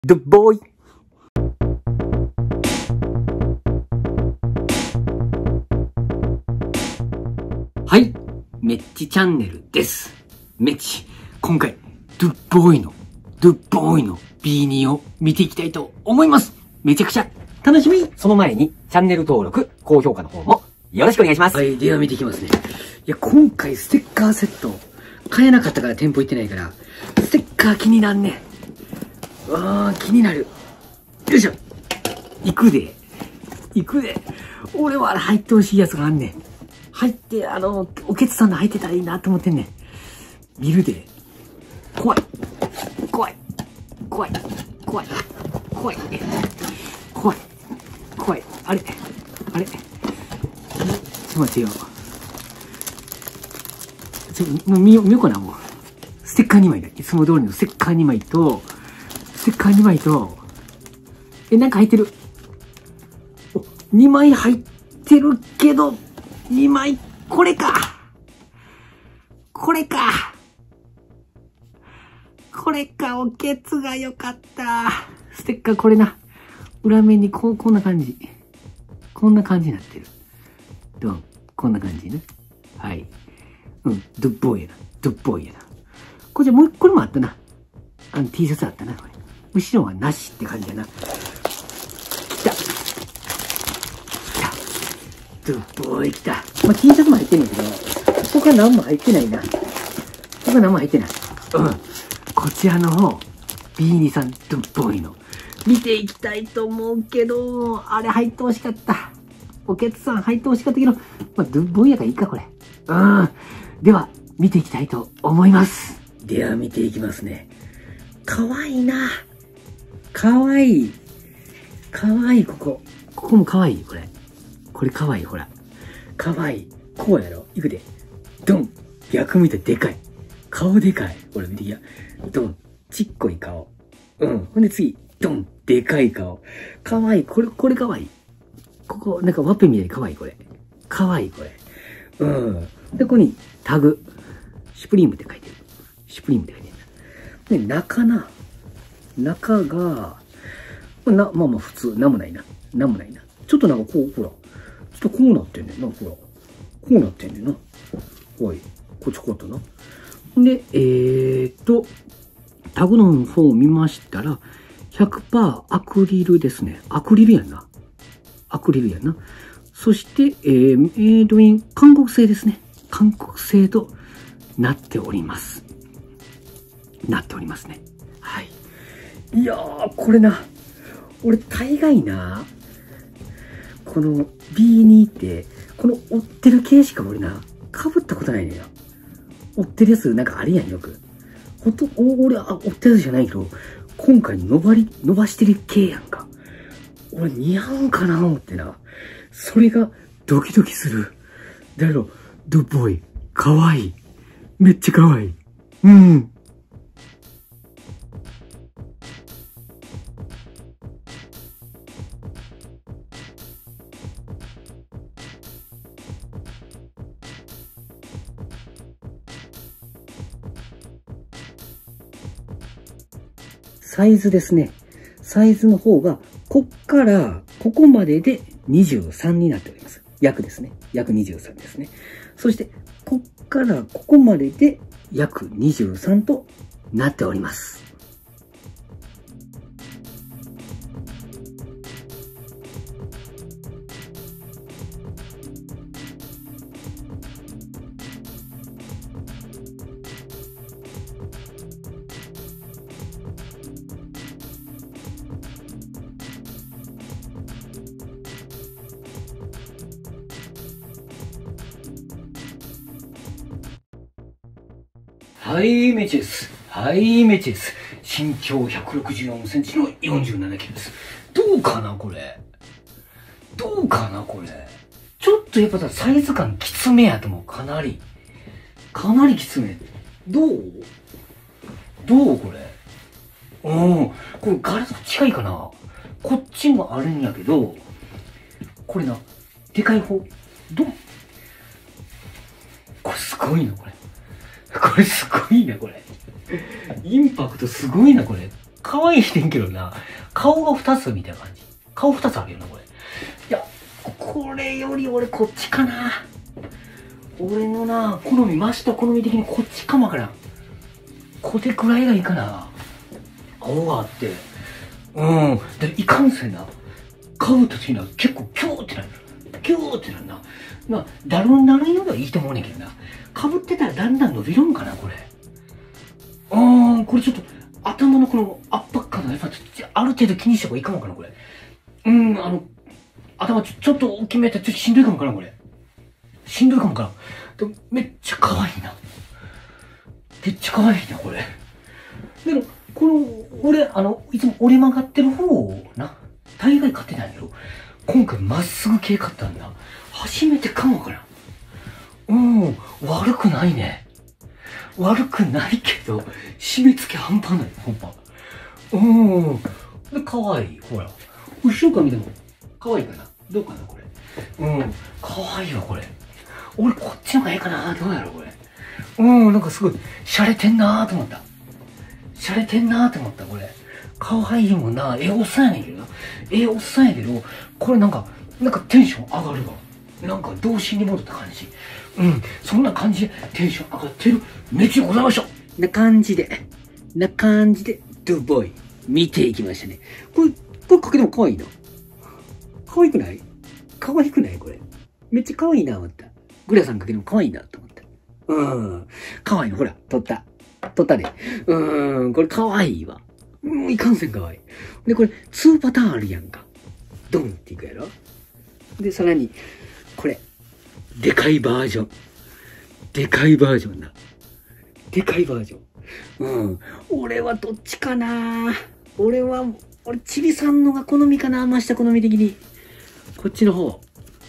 The boy。はい。メッチチャンネルです。メッチ。今回、The boy のビーニーを見ていきたいと思います。めちゃくちゃ楽しみ。その前に、チャンネル登録、高評価の方もよろしくお願いします。はい。では見ていきますね。いや、今回ステッカーセット買えなかったから店舗行ってないから、ステッカー気になんね。気になる。よいしょ。行くで。俺は入ってほしいやつがあんねん。入って、おけつさんの入ってたらいいなと思ってんねん。見るで。怖い。あれ。ちょっと待ってよ。もう見ようかな、もう。ステッカー2枚だ。いつも通りのステッカー2枚と、なんか入ってる。2枚入ってるけど、2枚、これか、おけつが良かった。ステッカーこれな。裏面にこんな感じ。こんな感じになってる。ドン。こんな感じね。はい。ドッボーイやな。これじゃもう一個もあったな。T シャツあったな、これ。後ろはなしって感じやな。来た。ドッボーイ来た。まあ、T シャツも入ってんねんけど、他何も入ってないな。こちらの方、ビーニーさんドッボーイの。見ていきたいと思うけど、あれ入ってほしかった。おけつさん入ってほしかったけど、まあ、ドッボーイやからいいか、これ。では、見ていきたいと思います。では、見ていきますね。かわいいな。かわいい、ここ。ここもかわいい、これ。これかわいい、ほら。かわいい。こうやろ。いくで。ドン。逆向いたらでかい。顔でかい。ほら、見てきや。ドン。ちっこい顔。ほんで次。ドン。でかい顔。かわいい。これかわいい。ここ、なんかワッペンみたいにかわいい、これ。かわいい、これ。で、ここにタグ。シュプリームって書いてる。で、中が、まあ普通、なんもないな。ちょっとなんかこう、ほら。ちょっとこうなってんねんな、ほら。こうなってんねんな。はい。こっちこうとな。で、タグの方を見ましたら、100% アクリルですね。アクリルやな。そして、メイドイン、韓国製ですね。韓国製となっております。ね。はい。いやー、これな。俺、大概な、この B2 って、この折ってる系しか俺な、被ったことないのよ。折ってるやつなんかあるやん、よく。俺、折ってるやつじゃないけど、今回伸ばしてる系やんか。俺似合うんかな思ってな。それがドキドキする。だけど、ドボーイ、かわいい。めっちゃかわいい。サイズですね。サイズの方が、こっから、ここまでで23になっております。約ですね。約23ですね。そして、こっからここまでで約23となっております。はい、メッチです。身長164センチの47キロです。どうかな、これ。ちょっとやっぱさ、サイズ感きつめやと思う。かなりきつめ。どうこれ。これガラス近いかな。こっちもあるんやけど、これな、でかい方。これすごいな、これ。インパクトすごいな、これ。 可愛いねんけどな。顔が2つみたいな感じ。顔2つあるよな、これ。いや、これより俺こっちかな。俺のな、好み、増した好み的にこっちかもわからん。これくらいがいいかな。青があって。で、いかんせんな。買うときには結構キューってなる。キューってなるな。まあ、だるんなるよりはいいと思うねんけどな。被ってたらだんだん伸びるんかな、これ。これちょっと、頭のこの圧迫感がやっぱ、ある程度気にした方がいいかもかな、これ。頭ちょっと大きめやったらちょっとしんどいかもかな、これ。しんどいかもかな。でも、めっちゃ可愛いな。めっちゃ可愛いな、これ。でも、この、俺、いつも折れ曲がってる方をな、大概買ってないけど、今回まっすぐ系買ったんだ。初めてかもかな。悪くないね。悪くないけど、締め付け半端ない、ほんま。で、可愛い。ほら。後ろから見ても、可愛いかな。どうかな、これ。可愛いわ、これ。俺、こっちの方がええかな。どうやろ、これ。なんかすごい、洒落てんなーと思った。洒落てんなーと思った、これ。可愛いもんな。おっさんやねんけどな。おっさんやけど、これなんかテンション上がるわ。なんか童心に戻った感じ。そんな感じでテンション上がってるめっちゃございました。な感じで、ドゥボーイ、見ていきましたね。これかけても可愛いな。可愛くない？可愛くないこれ。めっちゃ可愛いな、思った。グラさんかけても可愛いな、と思った。可愛いの、ほら、撮ったで。これ可愛いわ。いかんせん可愛い。で、これ、2パターンあるやんか。ドンっていくやろ。で、さらに、これ、でかいバージョンな。でかいバージョン。俺はどっちかな。俺、チビさんのが好みかな。増した好み的に。こっちの方。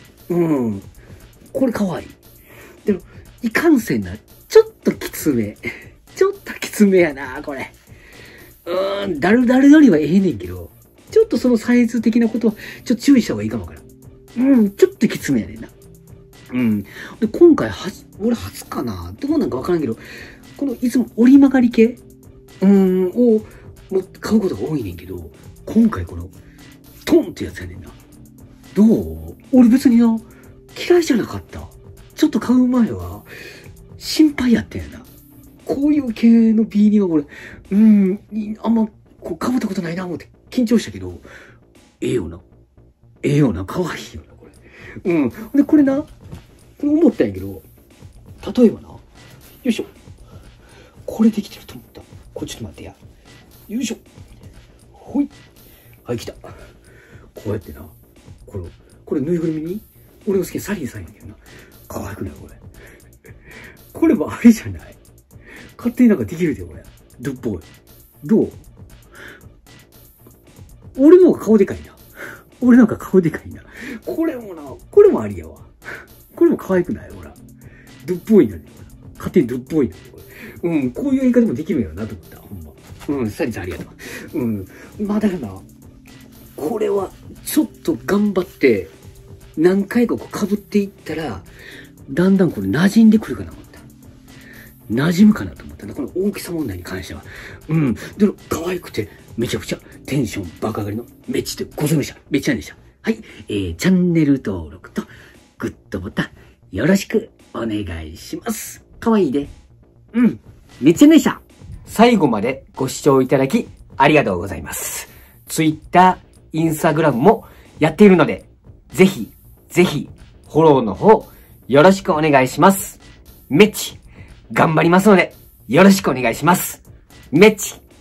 これ可愛い。でも、いかんせんな。ちょっときつめやな、これ。だるよりはええねんけど、ちょっとそのサイズ的なことは、ちょっと注意した方がいいかもわからん。ちょっときつめやねんな。で、今回俺初かなどうなんかわからんけど、このいつも折り曲がり系を買うことが多いねんけど、今回この、トンってやつやねんな。どう？俺別にな、嫌いじゃなかった。ちょっと買う前は、心配やったんやな。こういう系のビーニは俺、あんま、こう、被ったことないな思って緊張したけど、ええよな、可愛いよな、これ。で、これな、思ったんやけど、例えばな、よいしょ。これできてると思った。これちょっと待ってや。よいしょ。ほい。はい、来た。こうやってな、これぬいぐるみに、俺の好きなサリーさんやけどな。可愛くないこれ。これもあれじゃない？勝手になんかできるで、これ。ドゥっぽい。どう？俺の方が顔でかいな。これもありやわ。これも可愛くない？ほら。ドゥっぽいのに。勝手にドゥっぽいのに。こういう言い方もできるんやろなと思った。ほんま。サリーさんありがとう。まあだからな、これはちょっと頑張って、何回か被っていったら、だんだんこれ馴染んでくるかなと思った。馴染むかなと思ったな。この大きさ問題に関しては。でも、可愛くて、めちゃくちゃテンション爆上がりのめっちでございました。めっちゃでした。はい。チャンネル登録とグッドボタンよろしくお願いします。可愛いで。めっちゃでした。最後までご視聴いただきありがとうございます。Twitter、Instagram もやっているので、ぜひ、フォローの方、よろしくお願いします。めっち、頑張りますので、よろしくお願いします。めっち。